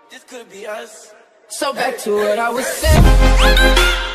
This could be us. So back to what I was saying.